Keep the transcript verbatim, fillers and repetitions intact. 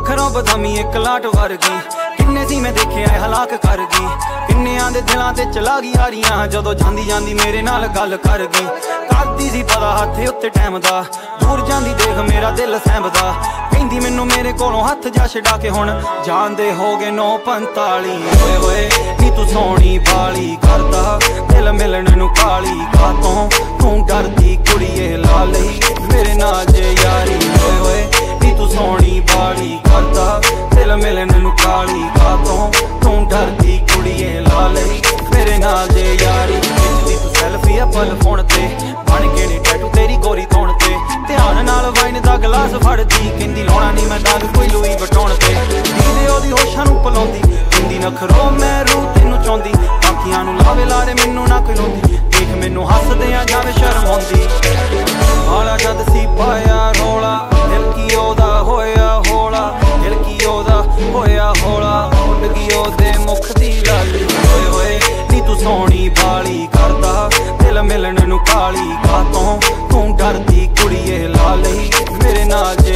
अखरों बदामी एक लाट वर्गी किन्ने सी मैं देखे आए हलाक कर गई। किन्नियां दे दिलां ते चला गई यारियां जदों जांदी जांदी मेरे नाल गल कर गई। करदी सी पता हत्थ उत्ते टैम दा दूर जांदी देख मेरा दिल सैंबदा। कहंदी मैनू मेरे कोलों हत्थ जा छड़ा के हुण जांदे हो गए नौ पंताली। होए होए नी तू सोहनी बाली करदा दिल मिलन नू काली कातों तू डरदी कुड़िए ला लई मेरे नाल जे यारी। होए होए नी तू सोहनी बाली करदा दिल मिलन नू काली कातों तू डरदी कुड़िए ला लई मेरे नाल जे यारी। खिचदी तू सैल्फी पल फोन ते बन के नी टैटू तेरी गोरी तौण ते ध्यान नाल वाइन दा गलास फड़दी कहंदी लाउणा नी मैं दाग कोई लुई बटौण ते। दीदे ओदी होशां नू पलाउंदी कहंदी नखरो मैं रूह तैनू चाहुंदी बाकियां नू लावे लारे मैनू ना कोई लाउंदी। देख मैनू हसदियां जावे शर्म आउंदी हाला जद सी पाया रौला दिल की ओदा होया होला दिल की ओदा होया होला उड गई ओदे मुख दी लाली। होए होए नी तू सोहनी बाली करदा दिल मिलन नू काली कातों तू डरदी कुड़िए ला लई मेरे नाल